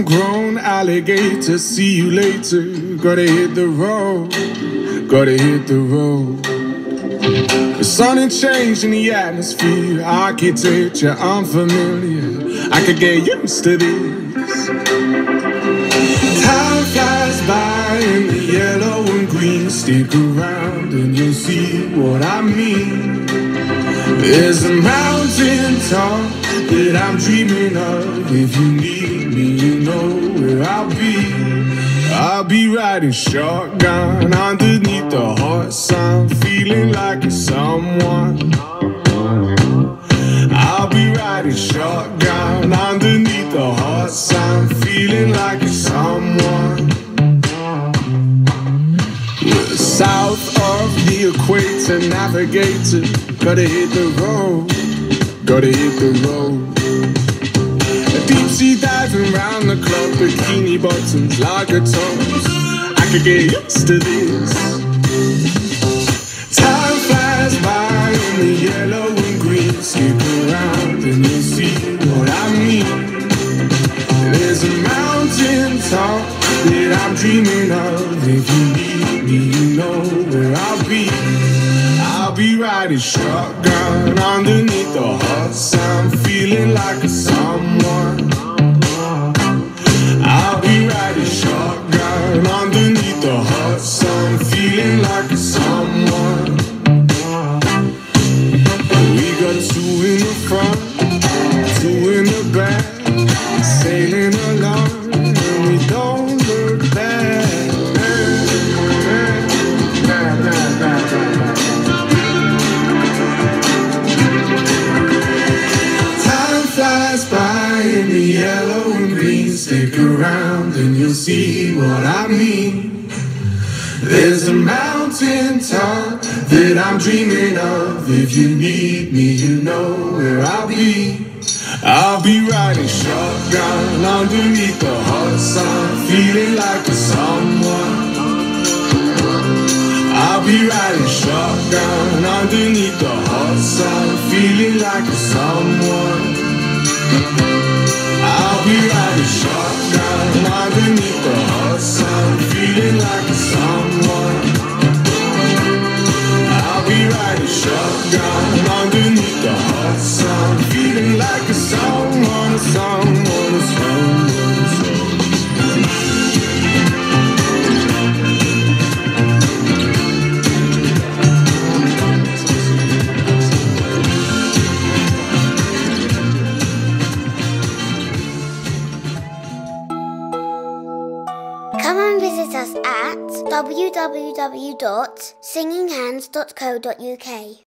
Homegrown alligator, see you later. Gotta hit the road, gotta hit the road. The sun ain't changing the atmosphere, architecture unfamiliar. I could get used to this. Time flies by in the yellow and green. Stick around and you'll see what I mean. There's a mountain top that I'm dreaming of. If you need me, you know where I'll be. I'll be riding shotgun underneath the hot sun, feeling like a someone. I'll be riding shotgun underneath the hot sun, feeling like a someone. We're south of the equator, navigator. Gotta hit the road, gotta hit the road. Deep sea diving round the clock, bikini bottoms, lager tones. I could get used to this. Time flies by in the yellow and green. Stick around and you'll see what I mean. There's a mountain top that I'm dreaming of. If you need me, you know where I'll be. I'll be riding shotgun underneath the hot sun, feeling like a someone. I'll be riding shotgun underneath the hot sun, feeling like a someone. We got two in the front, two in the back, sailing along, and we don't look back. By in the yellow and green, stick around and you'll see what I mean. There's a mountain top that I'm dreaming of. If you need me, you know where I'll be. I'll be riding shotgun underneath the hot sun, feeling like a someone. I'll be riding shotgun underneath the hot sun, feeling like a someone. I'll be riding shotgun underneath the hot sun, feeling like a someone. I'll be riding shotgun underneath the hot sun, feeling like a someone, a someone, a someone. Come and visit us at www.singinghands.co.uk.